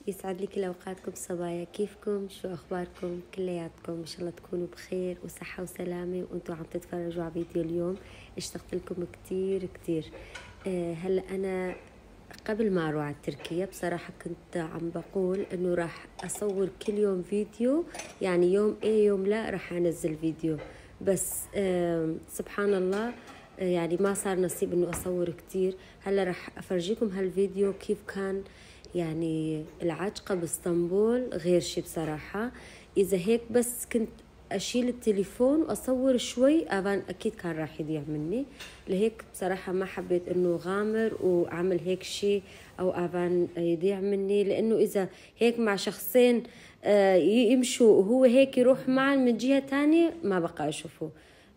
يسعد لي كل اوقاتكم صبايا، كيفكم؟ شو اخباركم؟ كلياتكم ان شاء الله تكونوا بخير وصحه وسلامه وانتم عم تتفرجوا على فيديو اليوم. اشتقت لكم كتير كتير. هلا انا قبل ما اروح على تركيا بصراحه كنت عم بقول انه راح اصور كل يوم فيديو، يعني يوم ايه يوم لا راح انزل فيديو. بس سبحان الله، يعني ما صار نصيب انه اصور كتير. هلا راح افرجيكم هالفيديو كيف كان، يعني العجقة باسطنبول غير شي بصراحة. إذا هيك بس كنت أشيل التليفون وأصور شوي أبان أكيد كان راح يضيع مني. لهيك بصراحة ما حبيت إنه غامر وأعمل هيك شي أو أبان يضيع مني، لأنه إذا هيك مع شخصين يمشوا وهو هيك يروح معا من جهة تانية ما بقى أشوفه،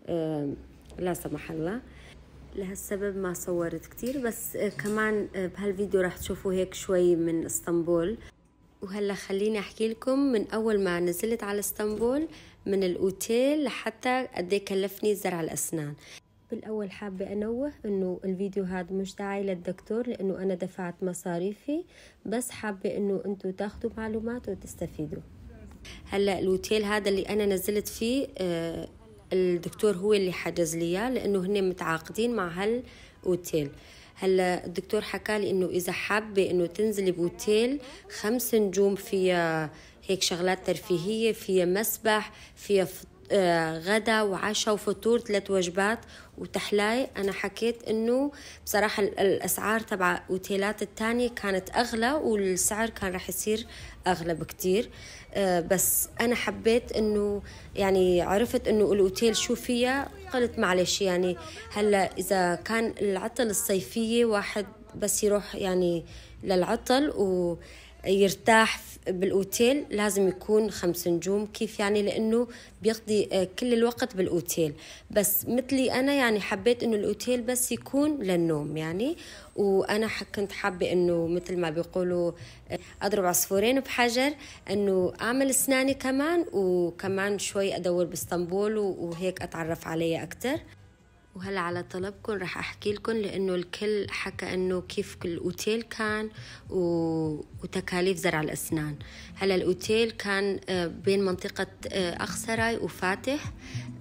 لا سمح الله. لهالسبب ما صورت كتير، بس كمان بهالفيديو راح تشوفوا هيك شوي من اسطنبول. وهلا خليني احكي لكم من اول ما نزلت على اسطنبول، من الاوتيل لحتى قد ايه كلفني زرع الاسنان. بالاول حابه انوه انه الفيديو هذا مش داعي للدكتور، لانه انا دفعت مصاريفي، بس حابه انه انتم تاخذوا معلومات وتستفيدوا. هلا الاوتيل هذا اللي انا نزلت فيه الدكتور هو اللي حجز لي اياه، لانه هن متعاقدين مع هالاوتيل. هلا الدكتور حكى لي انه اذا حابه انه تنزلي باوتيل 5 نجوم فيها هيك شغلات ترفيهيه، فيها مسبح، فيها غدا وعشاء وفطور 3 وجبات وتحلاي. انا حكيت انه بصراحه الاسعار تبع اوتيلات التانية كانت اغلى، والسعر كان رح يصير اغلى بكتير. بس انا حبيت انه يعني عرفت انه الاوتيل شو فيها، قلت معلش يعني هلا اذا كان العطل الصيفيه واحد بس يروح يعني للعطل ويرتاح بالاوتيل لازم يكون 5 نجوم. كيف يعني؟ لانه بيقضي كل الوقت بالاوتيل. بس مثلي انا يعني حبيت انه الاوتيل بس يكون للنوم يعني. وانا كنت حابه انه مثل ما بيقولوا اضرب عصفورين بحجر، انه اعمل اسناني كمان وكمان شوي ادور باسطنبول وهيك اتعرف عليها اكثر. وهلا على طلبكم رح احكي لكم، لانه الكل حكى انه كيف كل اوتيل كان وتكاليف زرع الاسنان. هلا الاوتيل كان بين منطقة اخسراي وفاتح،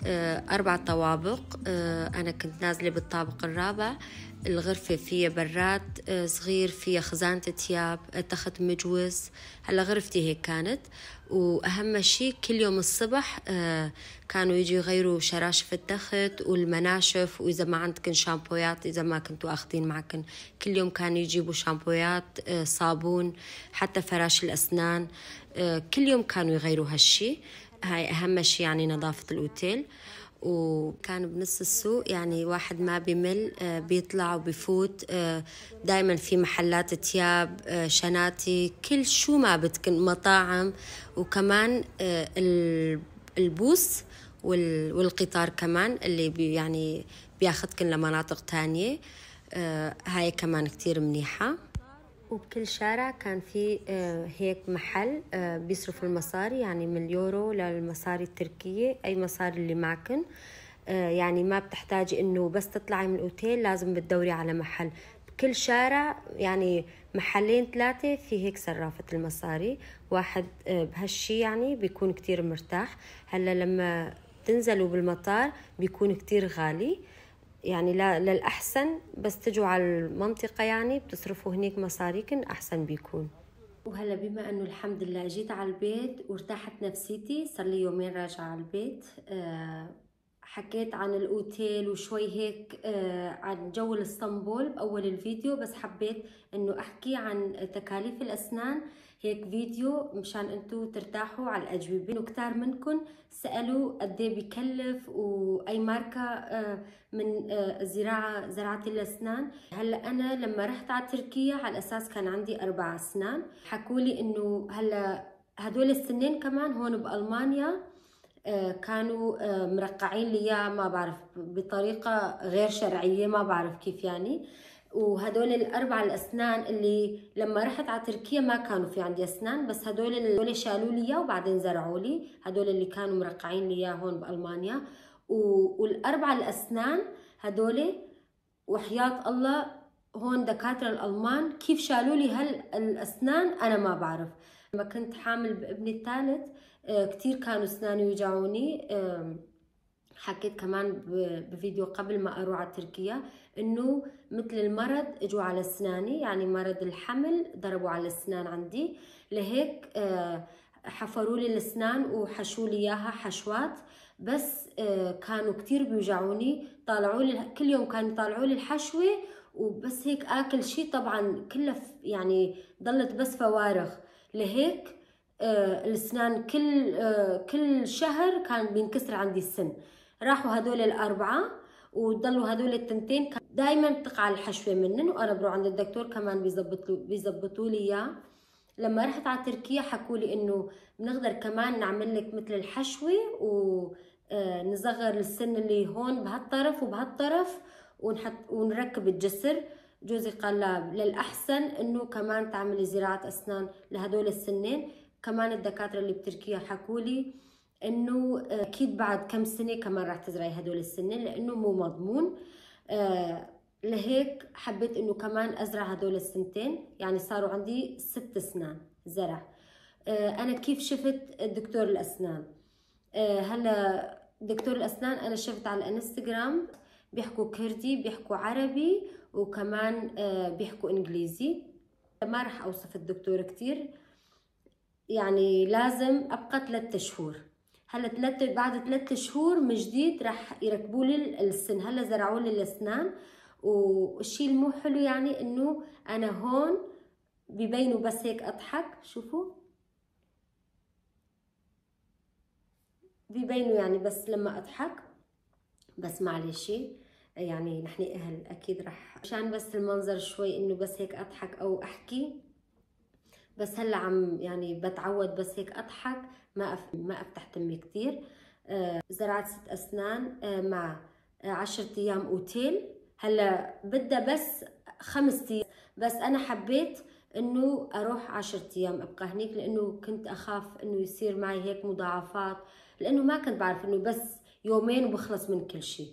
4 طوابق. انا كنت نازلة بالطابق الرابع. الغرفة فيها براد صغير، فيها خزانة تياب، تخت مجوز. هلا غرفتي هيك كانت. واهم شيء كل يوم الصبح كانوا يجي يغيروا شراشف التخت والمناشف، واذا ما عندكن شامبويات، اذا ما كنتوا اخذين معكن كل يوم كانوا يجيبوا شامبويات، صابون، حتى فراش الاسنان. كل يوم كانوا يغيروا هالشي. هاي اهم شيء يعني نظافة الاوتيل. وكان بنص السوق، يعني واحد ما بيمل، بيطلع وبيفوت. دايما في محلات تياب، شناتي، كل شو ما بدكن، مطاعم. وكمان البوس والقطار كمان اللي يعني بياخدكن لمناطق تانية. هاي كمان كتير منيحة. وبكل شارع كان في هيك محل بيصرفوا المصاري، يعني من اليورو للمصاري التركية، أي مصاري اللي معكن. يعني ما بتحتاجي إنه بس تطلعي من الأوتيل، لازم بتدوري على محل بكل شارع، يعني محلين 3 في هيك صرافة المصاري. واحد بهالشي يعني بيكون كتير مرتاح. هلا لما تنزلوا بالمطار بيكون كتير غالي، يعني لا للأحسن بس تجوا على المنطقة يعني بتصرفوا هنيك مصاريكن أحسن بيكون. وهلا بما انه الحمد لله جيت على البيت وارتاحت نفسيتي، صار لي يومين راجعة على البيت. حكيت عن الاوتيل وشوي هيك عن جو اسطنبول باول الفيديو، بس حبيت انه احكي عن تكاليف الاسنان هيك فيديو مشان انتو ترتاحوا على الاجوبه. انه كتار منكم سالوا قد ايه بكلف واي ماركه من زراعه الاسنان. هلا انا لما رحت على تركيا على اساس كان عندي 4 اسنان، حكوا لي انه هلا هدول السنين كمان هون بالمانيا كانوا مرقعين لي اياه، ما بعرف بطريقه غير شرعيه، ما بعرف كيف يعني. وهدول ال4 الاسنان اللي لما رحت على تركيا ما كانوا في عندي اسنان، بس هدول شالوا لي اياه وبعدين زرعوا لي، هدول اللي كانوا مرقعين لي اياه هون بالمانيا. وال4 الاسنان هدول وحياة الله هون دكاترة الألمان كيف شالوا لي هالأسنان أنا ما بعرف. لما كنت حامل بابني الثالث كتير كانوا أسناني يوجعوني. حكيت كمان بفيديو قبل ما أروح على تركيا إنه مثل المرض اجوا على أسناني، يعني مرض الحمل ضربوا على الأسنان عندي، لهيك حفروا لي الأسنان وحشوا لي إياها حشوات، بس كانوا كتير بيوجعوني. طالعوا لي كل يوم كانوا يطالعوا لي الحشوة، وبس هيك آكل شيء طبعا كله يعني ضلت بس فوارغ. لهيك الأسنان كل شهر كان بينكسر عندي السن. راحوا هدول الأربعة وضلوا هدول التنتين دايما بتقع الحشوة منن، وأنا بروح عند الدكتور كمان بيزبطوا لي إياه. لما رحت على تركيا حكوا لي إنه بنقدر كمان نعمل لك مثل الحشوة ونصغر السن اللي هون بهالطرف وبهالطرف ونركب الجسر. جوزي قال لا، للأحسن إنه كمان تعملي زراعة أسنان لهدول السنين. كمان الدكاترة اللي بتركيا حكوا لي إنه أكيد بعد كم سنة كمان راح تزرعي هدول السنين لأنه مو مضمون. لهيك حبيت إنه كمان أزرع هدول السنتين، يعني صاروا عندي 6 أسنان زرع. أنا كيف شفت دكتور الأسنان؟ هلا دكتور الأسنان أنا شفت على الانستغرام بيحكوا كردي، بيحكوا عربي، وكمان بيحكوا إنجليزي. ما رح أوصف الدكتور كتير، يعني لازم أبقى 3 شهور. هلا بعد 3 شهور من جديد رح يركبوا لي السن. هلا زرعوا لي الأسنان، والشيء المو حلو يعني إنه أنا هون ببينوا بس هيك أضحك، شوفوا ببينوا يعني بس لما أضحك، بس معلش يعني نحن أهل أكيد رح عشان بس المنظر شوي إنه بس هيك أضحك أو أحكي. بس هلا عم يعني بتعود بس هيك أضحك، ما أفتح تمي كتير. زرعت 6 أسنان مع 10 أيام أوتيل. هلا بدها بس 5 أيام، بس أنا حبيت إنه أروح 10 أيام أبقى هنيك، لأنه كنت أخاف إنه يصير معي هيك مضاعفات، لأنه ما كنت بعرف إنه بس يومين وبخلص من كل شيء.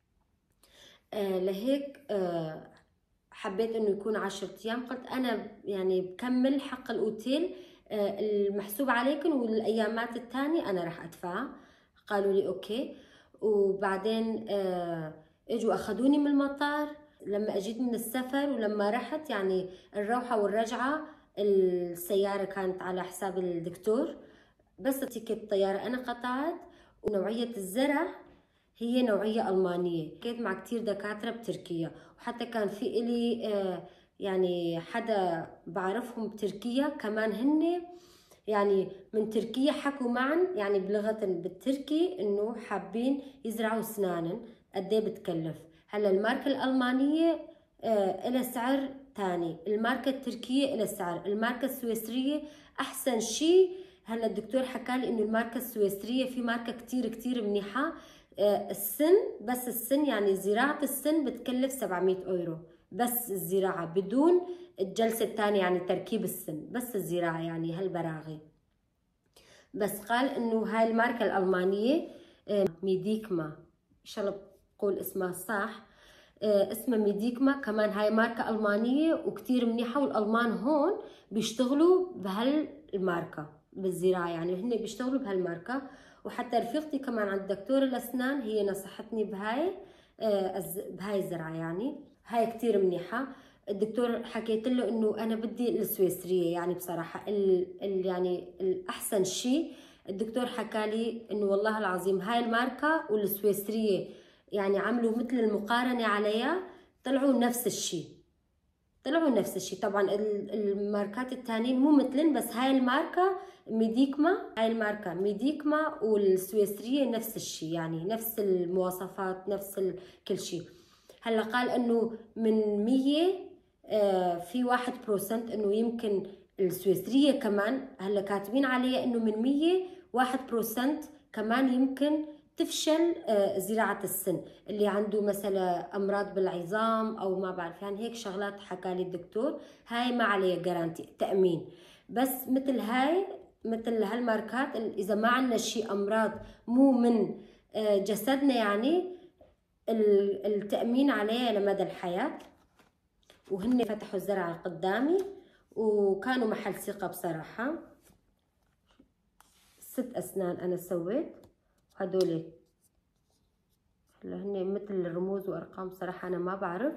لهيك حبيت إنه يكون 10 أيام. قلت أنا يعني بكمل حق الأوتيل المحسوب عليكم، والأيامات الثانية أنا راح أدفعها. قالوا لي أوكي. وبعدين اجوا أخذوني من المطار. لما أجيت من السفر ولما رحت يعني الروحة والرجعة السيارة كانت على حساب الدكتور، بس تيكت الطيارة أنا قطعت. ونوعية الزرع هي نوعية ألمانية. حكيت مع كتير دكاترة بتركيا، وحتى كان في إلي يعني حدا بعرفهم بتركيا كمان، هن يعني من تركيا حكوا معا يعني بلغة بالتركي إنه حابين يزرعوا أسنانا. قديه بتكلف؟ هلا الماركة الألمانية إلها سعر تاني، الماركة التركية إلها سعر، الماركة السويسرية أحسن شي. هلا الدكتور حكالي إنه الماركة السويسرية في ماركة كتير منيحة. السن بس السن يعني زراعة السن بتكلف 700 يورو بس الزراعة، بدون الجلسة الثانية يعني تركيب السن، بس الزراعة يعني هالبراغي. بس قال انه هاي الماركة الألمانية ميديكما، ان شاء الله بقول اسمها صح، اسمها ميديكما. كمان هاي ماركة ألمانية وكتير منيحة، والألمان هون بيشتغلوا بهالماركة بالزراعة، يعني هن بيشتغلوا بهالماركة. وحتى رفيقتي كمان عند دكتور الأسنان هي نصحتني بهاي الزرعة، يعني هاي كتير منيحة. الدكتور حكيت له انه انا بدي السويسرية، يعني بصراحة يعني الأحسن شيء الدكتور حكى لي انه والله العظيم هاي الماركة والسويسرية يعني عملوا مثل المقارنة عليها، طلعوا نفس الشيء. طبعا الماركات التانيين مو مثلن، بس هاي الماركة ميديكما والسويسرية نفس الشيء، يعني نفس المواصفات نفس كل شيء. هلا قال انه من 100 في 1% انه يمكن السويسرية كمان، هلا كاتبين عليها انه من 100 1% كمان يمكن تفشل زراعة السن، اللي عنده مثلا أمراض بالعظام أو ما بعرف، يعني هيك شغلات حكى لي الدكتور. هاي ما عليها جارانتي تأمين، بس مثل هالماركات إذا ما عندنا شيء أمراض مو من جسدنا، يعني التأمين عليها لمدى الحياة. وهن فتحوا الزرعة قدامي وكانوا محل ثقة بصراحة. 6 أسنان أنا سويت، هدول هلا هن مثل رموز وأرقام صراحة أنا ما بعرف.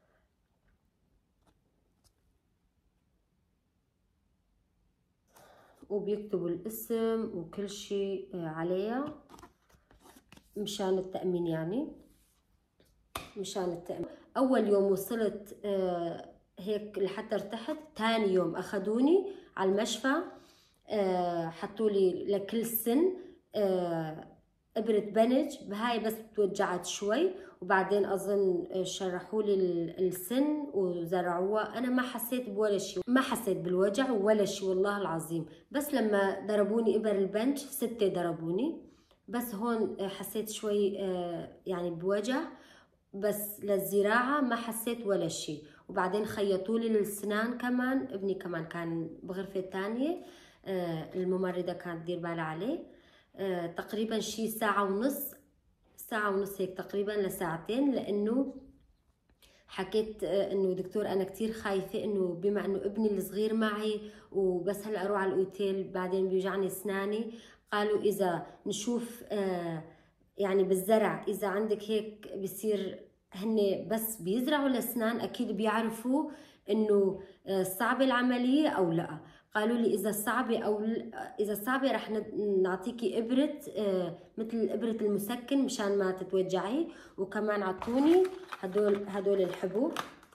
وبيكتبوا الاسم وكل شيء عليها مشان التأمين، يعني مشان التأمين. أول يوم وصلت هيك لحتى ارتحت، تاني يوم أخذوني على المشفى، حطوا لي لكل سن إبرة بنج، بهاي بس توجعت شوي، وبعدين أظن شرحوا لي السن وزرعوها. أنا ما حسيت بولا شيء، ما حسيت بالوجع ولا شيء والله العظيم. بس لما ضربوني إبر البنج 6 ضربوني، بس هون حسيت شوي يعني بوجع، بس للزراعة ما حسيت ولا شيء. وبعدين خيطوا لي الأسنان كمان، ابني كمان كان بغرفة تانية، الممرضة كانت تدير بالها عليه. تقريبا شي ساعة ونص هيك تقريبا لساعتين، لأنه حكيت انه دكتور انا كتير خايفة انه بما انه ابني الصغير معي وبس هلا اروح على الاوتيل بعدين بيوجعني اسناني. قالوا اذا نشوف يعني بالزرع اذا عندك هيك بصير، هن بس بيزرعوا الاسنان اكيد بيعرفوا انه صعبة العملية او لا. قالوا لي اذا صعبة رح نعطيكي ابرة مثل ابرة المسكن مشان ما تتوجعي، وكمان عطوني هدول الحبوب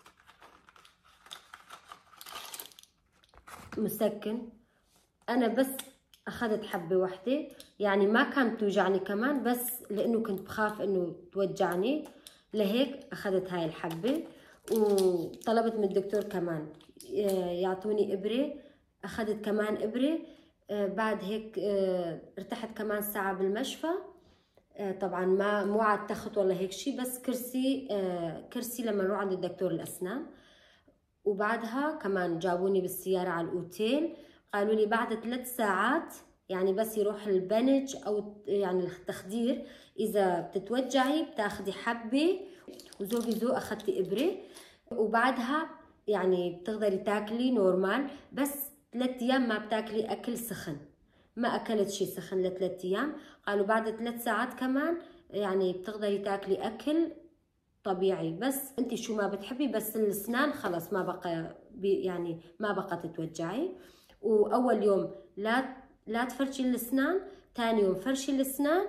مسكن. انا بس اخذت حبة واحدة، يعني ما كانت توجعني كمان، بس لانه كنت بخاف انه توجعني لهيك اخذت هاي الحبة. وطلبت من الدكتور كمان يعطوني ابرة، اخذت كمان ابرة. بعد هيك ارتحت كمان ساعة بالمشفى. طبعا مو على التخت ولا هيك شيء، بس كرسي لما نروح عند الدكتور الاسنان. وبعدها كمان جابوني بالسيارة على الاوتيل، قالوا لي بعد 3 ساعات يعني بس يروح البنج او يعني التخدير اذا بتتوجعي بتاخدي حبة، وزو اخذتي ابرة. وبعدها يعني بتقدري تاكلي نورمال، بس 3 ايام ما بتاكلي اكل سخن. ما اكلت شيء سخن ل3 ايام. قالوا بعد 3 ساعات كمان يعني بتقدري تاكلي اكل طبيعي، بس انت شو ما بتحبي، بس الاسنان خلص ما بقى يعني ما بقى تتوجعي. واول يوم لا تفرشي الاسنان، ثاني يوم فرشي الاسنان.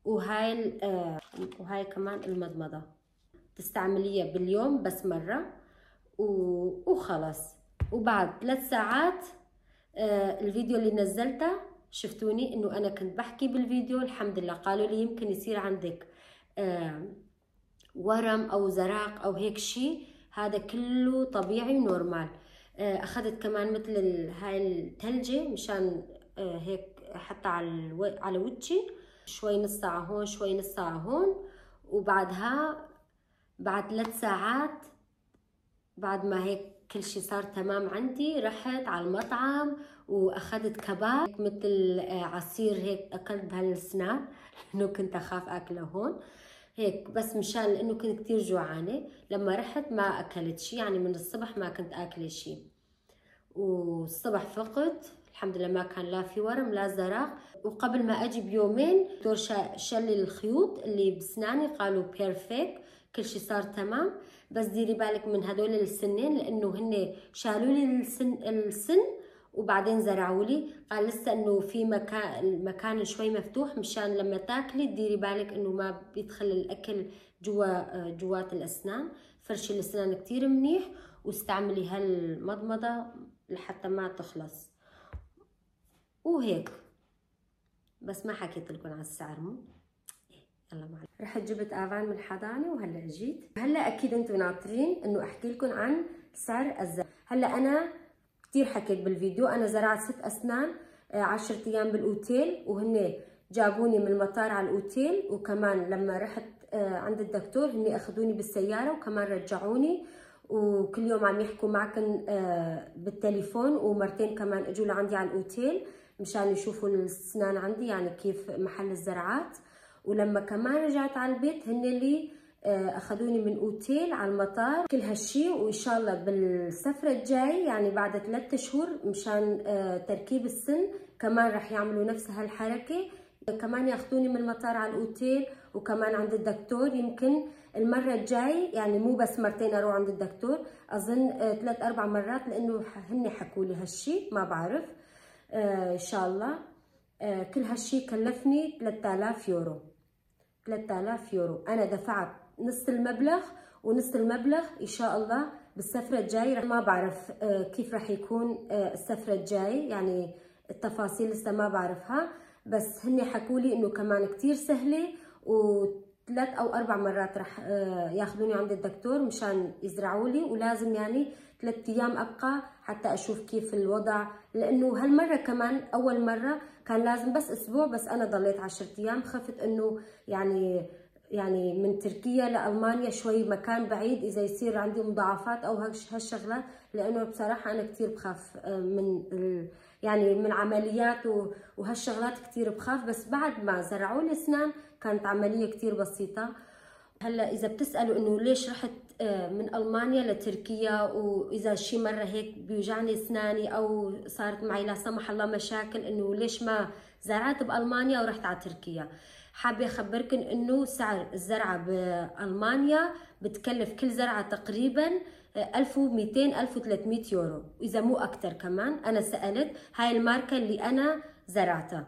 وهاي كمان المضمضة تستعمليها باليوم بس مرة وخلص. وبعد 3 ساعات الفيديو اللي نزلته شفتوني انه انا كنت بحكي بالفيديو الحمد لله. قالوا لي يمكن يصير عندك ورم او زراق او هيك شيء، هذا كله طبيعي ونورمال. اخذت كمان مثل هاي الثلجة مشان هيك حتى على وجهي، شوي نص ساعة هون شوي نص ساعة هون. وبعدها بعد 3 ساعات بعد ما هيك كل شيء صار تمام عندي، رحت على المطعم واخذت كباب مثل عصير هيك اكلت بهالسناب لانه كنت اخاف اكله هون هيك، بس مشان لانه كنت كتير جوعانه. لما رحت ما اكلت شيء، يعني من الصبح ما كنت اكله شيء. والصبح فقت الحمد لله ما كان لا في ورم لا زراق. وقبل ما اجي بيومين دكتور شل الخيوط اللي بسناني، قالوا بيرفكت كل شيء صار تمام، بس ديري بالك من هدول السنين لانه هن شالوا لي السن وبعدين زرعوا لي. قال لسه انه في مكان شوي مفتوح مشان لما تاكلي ديري بالك انه ما بيدخل الاكل جوات الاسنان. فرشي الاسنان كتير منيح واستعملي هالمضمضة لحتى ما تخلص. وهيك بس ما حكيت لكم على السعر مو يلا معلش. رحت جبت افان من الحضانه وهلا جيت. هلا اكيد انتم ناطرين انه احكي لكم عن سعر الزرع. هلا انا كثير حكيت بالفيديو، انا زرعت 6 اسنان 10 ايام بالاوتيل، وهن جابوني من المطار على الاوتيل، وكمان لما رحت عند الدكتور هن اخذوني بالسياره وكمان رجعوني، وكل يوم عم يحكوا معكم بالتليفون، ومرتين كمان اجوا لعندي على الاوتيل مشان يشوفوا الاسنان عندي يعني كيف محل الزرعات. ولما كمان رجعت على البيت هن اللي اخذوني من اوتيل على المطار كل هالشي، وان شاء الله بالسفره الجاي يعني بعد 3 شهور مشان تركيب السن كمان رح يعملوا نفس هالحركه، كمان ياخذوني من المطار على الاوتيل وكمان عند الدكتور. يمكن المره الجاي يعني مو بس مرتين اروح عند الدكتور، اظن 3-4 مرات، لانه هن حكوا لي هالشي ما بعرف. ان شاء الله. كل هالشي كلفني 3000 يورو. 3000 يورو انا دفعت نص المبلغ، ونص المبلغ ان شاء الله بالسفره الجاي. ما بعرف كيف رح يكون السفره الجاي، يعني التفاصيل لسه ما بعرفها، بس هن حكوا لي انه كمان كتير سهله، و3 أو 4 مرات رح ياخذوني عند الدكتور مشان يزرعوا لي، ولازم يعني 3 ايام ابقى حتى اشوف كيف الوضع، لانه هالمره كمان اول مره كان لازم بس اسبوع، بس انا ضليت 10 ايام. خفت انه يعني من تركيا لألمانيا شوي مكان بعيد، إذا يصير عندي مضاعفات أو هالشغلات، لأنه بصراحة أنا كتير بخاف يعني من عمليات وهالشغلات كتير بخاف. بس بعد ما زرعوا لي أسنان كانت عملية كتير بسيطة. هلا إذا بتسألوا إنه ليش رحت من ألمانيا لتركيا، وإذا شي مرة هيك بيوجعني أسناني أو صارت معي لا سمح الله مشاكل، إنه ليش ما زرعت بألمانيا ورحت على تركيا، حابة أخبركن إنه سعر الزرعة بألمانيا بتكلف كل زرعة تقريبا 1200-1300 يورو، إذا مو أكتر كمان. أنا سألت هاي الماركة اللي أنا زرعتها،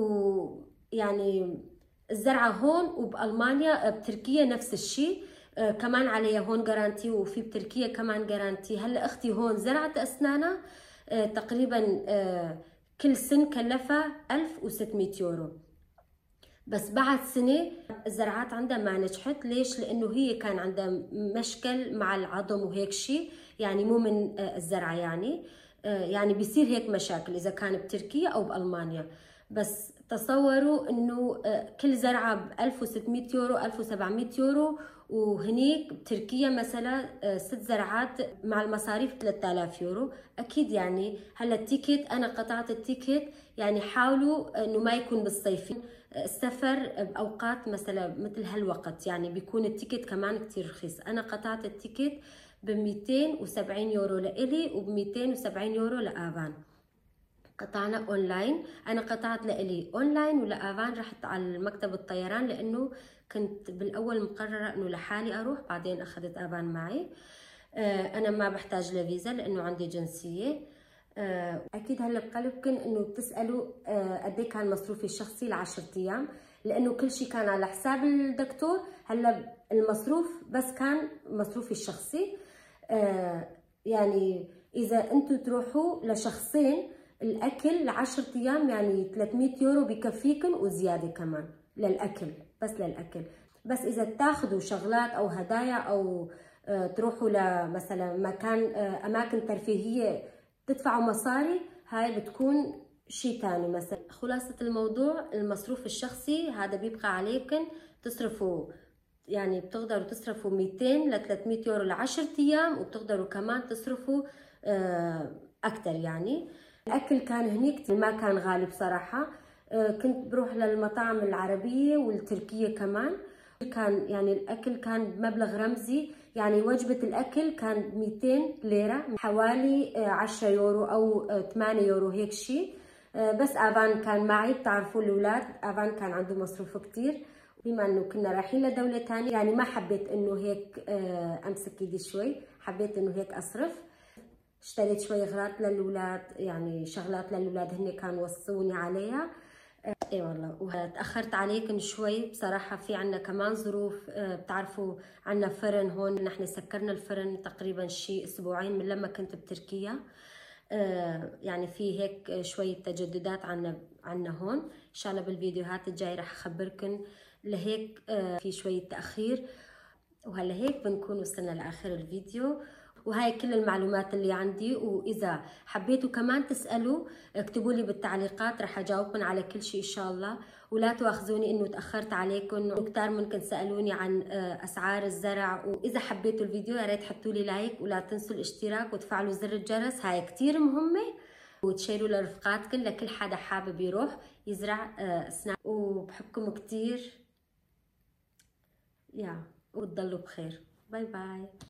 ويعني الزرعة هون وبألمانيا بتركيا نفس الشيء، كمان عليها هون جارانتي، وفي بتركيا كمان جارانتي. هلا أختي هون زرعت أسنانها تقريبا كل سن كلفها 1600 يورو، بس بعد سنة الزرعات عندها ما نجحت. ليش؟ لأنه هي كان عندها مشكل مع العظم وهيك شيء، يعني مو من الزرعة، يعني بيصير هيك مشاكل إذا كان بتركيا أو بألمانيا. بس تصوروا إنه كل زرعة ب 1600 يورو 1700 يورو، وهنيك بتركيا مثلا 6 زرعات مع المصاريف 3000 يورو. أكيد يعني هلا التيكت أنا قطعت التيكت، يعني حاولوا إنه ما يكون بالصيف، السفر بأوقات مثلا مثل هالوقت يعني بيكون التيكت كمان كتير رخيص. أنا قطعت التيكت ب 270 يورو لإلي وب 270 يورو لآفان. قطعنا اونلاين، انا قطعت لإلي اونلاين، ولآفان رحت على مكتب الطيران، لانه كنت بالاول مقرره انه لحالي اروح، بعدين اخذت آفان معي. انا ما بحتاج لفيزا لانه عندي جنسيه. اكيد هلا بقلبكم انه بتسالوا قد ايه كان مصروفي الشخصي ل10 ايام، لانه كل شيء كان على حساب الدكتور. هلا المصروف بس كان مصروفي الشخصي. يعني اذا انتم تروحوا لشخصين الاكل ل10 ايام يعني 300 يورو بكفيكم وزياده كمان للاكل، بس للاكل. بس اذا تاخذوا شغلات او هدايا او تروحوا لمثلا مكان اماكن ترفيهيه تدفعوا مصاري، هاي بتكون شيء ثاني. مثلا خلاصه الموضوع، المصروف الشخصي هذا بيبقى عليكم تصرفوا، يعني بتقدروا تصرفوا 200 ل 300 يورو ل10 ايام، وبتقدروا كمان تصرفوا اكثر. يعني الاكل كان هنيك ما كان غالي بصراحه. كنت بروح للمطاعم العربيه والتركيه كمان، كان يعني الاكل كان بمبلغ رمزي. يعني وجبه الاكل كان 200 ليره، حوالي 10 يورو او 8 يورو هيك شيء. بس آفان كان معي، بتعرفوا الاولاد آفان كان عنده مصروف كتير، بما انه كنا رايحين لدوله ثانيه يعني ما حبيت انه هيك امسك ايدي شوي، حبيت انه هيك اصرف. اشتريت شوي اغراض للاولاد، يعني شغلات للاولاد هن كانوا وصوني عليها. اي والله. وتاخرت عليكم شوي بصراحه، في عنا كمان ظروف. بتعرفوا عنا فرن هون، نحن سكرنا الفرن تقريبا شي اسبوعين من لما كنت بتركيا. يعني في هيك شويه تجددات عنا هون. ان شاء الله بالفيديوهات الجاي رح اخبركم. لهيك في شويه تاخير، وهلا هيك بنكون وصلنا لاخر الفيديو. وهاي كل المعلومات اللي عندي، واذا حبيتوا كمان تسالوا اكتبوا لي بالتعليقات، رح اجاوبكم على كل شيء ان شاء الله. ولا تواخذوني انه تاخرت عليكم، وكثار منكم سالوني عن اسعار الزرع. واذا حبيتوا الفيديو يا ريت تحطوا لي لايك، ولا تنسوا الاشتراك وتفعلوا زر الجرس، هاي كثير مهمه. وتشيروا لرفقاتكم، لكل حدا حابب يروح يزرع اسنان. وبحبكم كثير. وتضلوا بخير. باي باي.